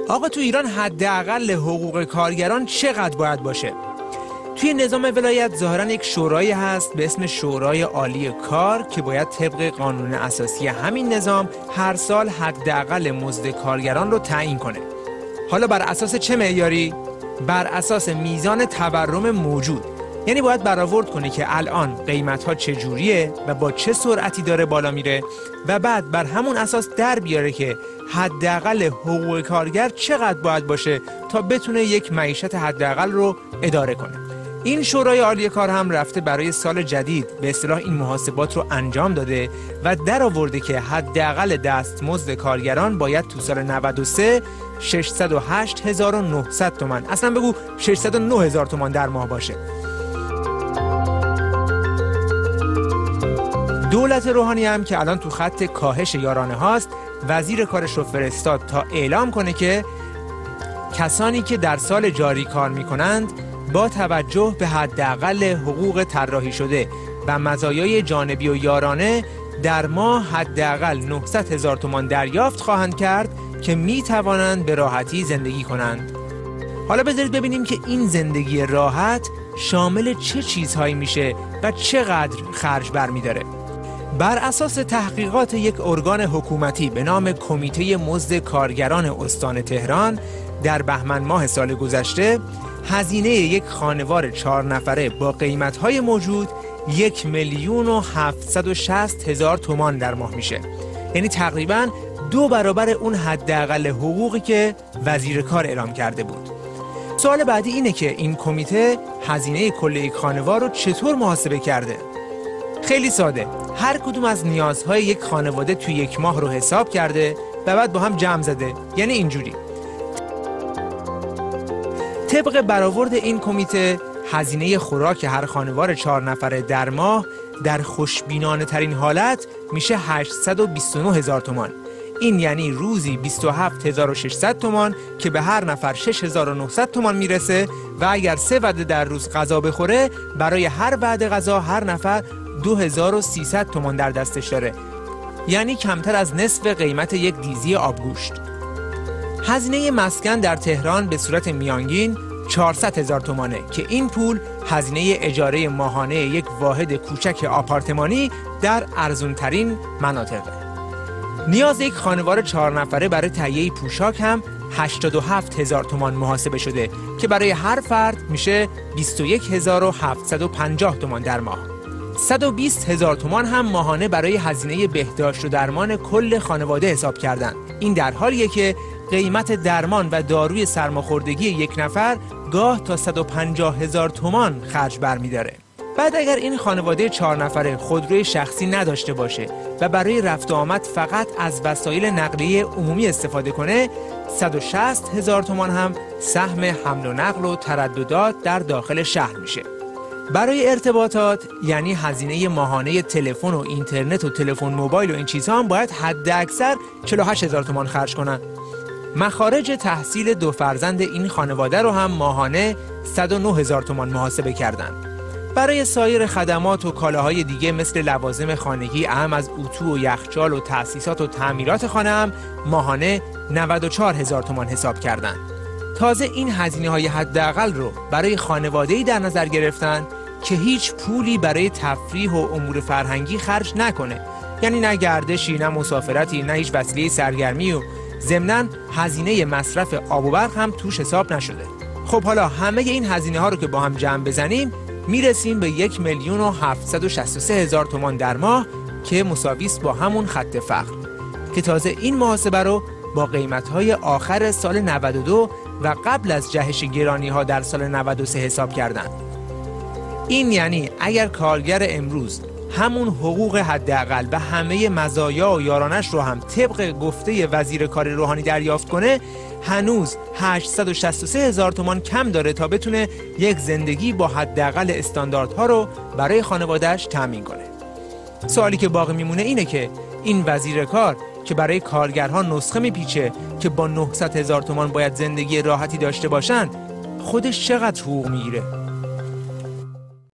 آقا تو ایران حداقل حقوق کارگران چقدر باید باشه؟ توی نظام ولایت ظاهراً یک شورایی هست به اسم شورای عالی کار که باید طبق قانون اساسی همین نظام هر سال حداقل مزد کارگران رو تعیین کنه. حالا بر اساس چه معیاری؟ بر اساس میزان تورم موجود. یعنی باید برآورد کنه که الان قیمت‌ها چجوریه و با چه سرعتی داره بالا میره و بعد بر همون اساس در بیاره که حداقل حقوق کارگر چقدر باید باشه تا بتونه یک معیشت حداقل رو اداره کنه. این شورای عالی کار هم رفته برای سال جدید به اصطلاح این محاسبات رو انجام داده و در آورده که حداقل دستمزد کارگران باید تو سال 93 608,900 تومان، اصلا بگو 609,000 تومان در ماه باشه. دولت روحانی هم که الان تو خط کاهش یارانه هاست، وزیر کارش رو فرستاد تا اعلام کنه که کسانی که در سال جاری کار میکنند با توجه به حداقل حقوق طراحی شده و مزایای جانبی و یارانه در ماه حداقل 900,000 تومان دریافت خواهند کرد که می توانند به راحتی زندگی کنند. حالا بذارید ببینیم که این زندگی راحت شامل چه چیزهایی میشه و چقدر خرج برمیداره. بر اساس تحقیقات یک ارگان حکومتی به نام کمیته مزد کارگران استان تهران در بهمن ماه سال گذشته هزینه یک خانوار 4 نفره با قیمت‌های موجود 1,760,000 تومان در ماه میشه. یعنی تقریباً 2 برابر اون حداقل حقوقی که وزیر کار اعلام کرده بود. سوال بعدی اینه که این کمیته هزینه کل یک خانوار رو چطور محاسبه کرده؟ خیلی ساده. هر کدوم از نیازهای یک خانواده توی یک ماه رو حساب کرده و بعد با هم جمع زده. یعنی اینجوری. طبق برآورد این کمیته هزینه خوراک هر خانوار 4 نفره در ماه در خوشبینانه ترین حالت میشه 829,000 تومان. این یعنی روزی 27,600 تومان که به هر نفر 6,900 تومان میرسه و اگر 3 وعده در روز غذا بخوره برای هر وعده غذا هر نفر 2,300 تومان در دستش داره. یعنی کمتر از نصف قیمت یک دیزی آبگوشت. هزینه مسکن در تهران به صورت میانگین 400,000 تومانه که این پول هزینه اجاره ماهانه یک واحد کوچک آپارتمانی در ارزان‌ترین مناطقه. نیاز یک خانوار 4 نفره برای تهیه پوشاک هم 87,000 تومان محاسبه شده که برای هر فرد میشه 21,750 تومان در ماه. 120,000 تومان هم ماهانه برای هزینه بهداشت و درمان کل خانواده حساب کردن. این در حالیه که قیمت درمان و داروی سرماخوردگی یک نفر گاه تا 150,000 تومان خرج برمی‌داره. بعد اگر این خانواده 4 نفره خودروی شخصی نداشته باشه و برای رفت و آمد فقط از وسایل نقلیه عمومی استفاده کنه 160,000 تومان هم سهم حمل و نقل و ترددات در داخل شهر میشه. برای ارتباطات یعنی هزینه ماهانه تلفن و اینترنت و تلفن موبایل و این چیزها هم باید حد اکثر 48,000 تومان خرج کنن. مخارج تحصیل 2 فرزند این خانواده رو هم ماهانه 109,000 تومان محاسبه کردن. برای سایر خدمات و کالاهای دیگه مثل لوازم خانگی اهم از اتو و یخچال و تأسیسات و تعمیرات خانه هم ماهانه 94,000 تومان حساب کردن. تازه این هزینه‌های حداقل رو برای خانواده‌ای در نظر گرفتن که هیچ پولی برای تفریح و امور فرهنگی خرج نکنه. یعنی نه گردشی، نه مسافرتی، نه هیچ وسیله سرگرمی و ضمناً هزینه مصرف آب و برق هم توش حساب نشده. خب حالا همه این هزینه‌ها رو که با هم جمع بزنیم میرسیم به 1,763,000 تومان در ماه که مساوی است با همون خط فقر که تازه این محاسبه رو با قیمت‌های آخر سال 92 و قبل از جهش گرانی‌ها در سال 93 حساب کردن. این یعنی اگر کارگر امروز همون حقوق حداقل و همه مزایا و یارانش رو هم طبق گفته وزیر کار روحانی دریافت کنه هنوز 863,000 تومان کم داره تا بتونه یک زندگی با حداقل استانداردها رو برای خانواده‌اش تامین کنه. سوالی که باقی میمونه اینه که این وزیر کار که برای کارگرها نسخه میپیچه که با 900,000 تومان باید زندگی راحتی داشته باشن خودش چقدر حقوق میگیره؟